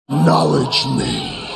Knowledge me.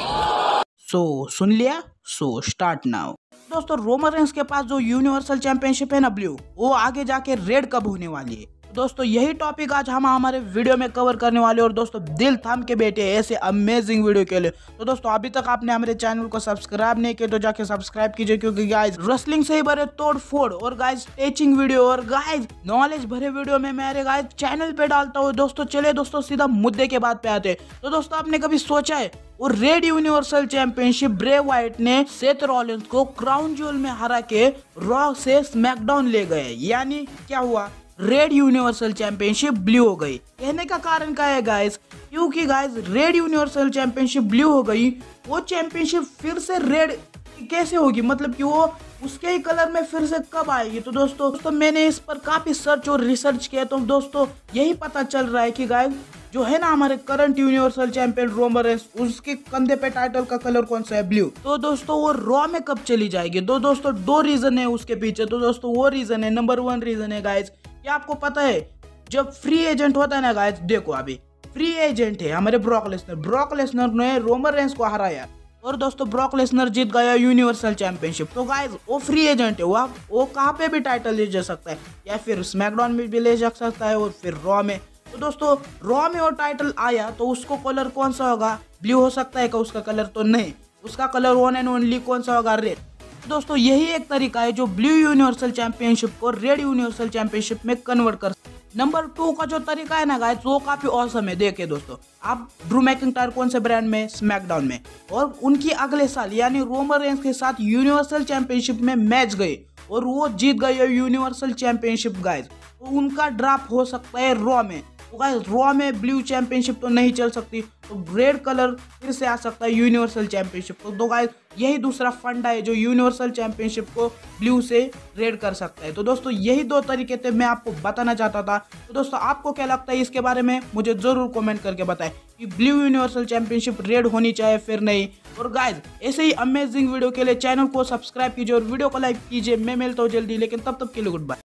सुन लिया। Start now. दोस्तों रोमन रेंस के पास जो यूनिवर्सल चैंपियनशिप है ना ब्लू, वो आगे जाके रेड कब होने वाली है। दोस्तों यही टॉपिक आज हम हमारे वीडियो में कवर करने वाले। और दोस्तों दिल थाम के बैठे ऐसे अमेजिंग वीडियो के लिए। तो दोस्तों अभी तक आपने हमारे चैनल को सब्सक्राइब नहीं किया तो जाके सब्सक्राइब कीजिए, क्योंकि गाइज रेसलिंग से ही भरे तोड़ फोड़ और गाइज टीचिंग वीडियो और गाइज नॉलेज भरे वीडियो में मेरे गाइज चैनल पे डालता हूँ। दोस्तों चले दोस्तों सीधा मुद्दे के बाद पे आते। तो दोस्तों आपने कभी सोचा है और red universal championship Bray Wyatt ने सेथ रॉलिंस को क्राउन ज्वेल में हरा के रॉ से स्मैकडाउन ले गए, यानी क्या हुआ, रेड यूनिवर्सल चैंपियनशिप ब्लू हो गई। कहने का कारण क्या है गाइस, क्योंकि guys red universal championship blue हो गई, वो चैंपियनशिप फिर से रेड कैसे होगी, मतलब कि वो उसके ही कलर में फिर से कब आएगी। तो दोस्तों मैंने इस पर काफी सर्च और रिसर्च किया, तो दोस्तों यही पता चल रहा है कि गाइस जो है ना हमारे current universal champion Roman Reigns, उसके कंधे पे टाइटल का कलर कौन सा है, ब्लू। तो दोस्तों वो रॉ में कब चली जाएगी। तो दोस्तों दो रीजन है उसके पीछे। तो दोस्तों वो रीजन है, नंबर 1 रीजन है गाइस, क्या आपको पता है जब फ्री एजेंट होता है ना गाइस, देखो अभी फ्री एजेंट है हमारे ब्रॉक लेसनर ने रोमन रेंस को हराया और दोस्तों ब्रॉक लेसनर जीत गया यूनिवर्सल चैंपियनशिप। तो गाइस वो फ्री एजेंट है, वो कहाँ पे भी टाइटल ले जा सकता है, या फिर स्मैकडाउन में भी ले जा सकता है और फिर रॉ में। तो दोस्तों रॉ में वो टाइटल आया तो उसको कलर कौन सा होगा, ब्लू हो सकता है क्या उसका कलर, तो नहीं, उसका कलर वन एंड ओनली कौन सा होगा, रेड। दोस्तों यही एक तरीका है जो ब्लू यूनिवर्सल चैंपियनशिप को रेड यूनिवर्सल चैंपियनशिप में कन्वर्ट कर। नंबर 2 का जो तरीका है ना गाइस, वो काफी औसम है। देखिए दोस्तों, आप ड्रू मैकिंटायर कौन से ब्रांड में, स्मैकडाउन में, और उनकी अगले साल यानी रोमन रेंस के साथ यूनिवर्सल चैंपियनशिप में मैच गए और वो जीत गए यूनिवर्सल चैंपियनशिप गाइस। तो उनका ड्रॉप हो सकता है रॉ में। तो गाइस रॉ में ब्लू चैंपियनशिप तो नहीं चल सकती, तो रेड कलर फिर से आ सकता है यूनिवर्सल चैंपियनशिप। तो गाइस यही दूसरा फंडा है जो यूनिवर्सल चैंपियनशिप को ब्लू से रेड कर सकता है। तो दोस्तों यही 2 तरीके थे, मैं आपको बताना चाहता था। तो दोस्तों आपको क्या लगता है इसके बारे में, मुझे जरूर कमेंट करके बताएं कि ब्लू यूनिवर्सल चैंपियनशिप रेड होनी चाहिए फिर नहीं। और गाइस ऐसे ही अमेजिंग वीडियो के लिए चैनल को सब्सक्राइब कीजिए और वीडियो को लाइक कीजिए। मैं मिलता हूँ जल्दी, लेकिन तब तक के लिए गुड बाय।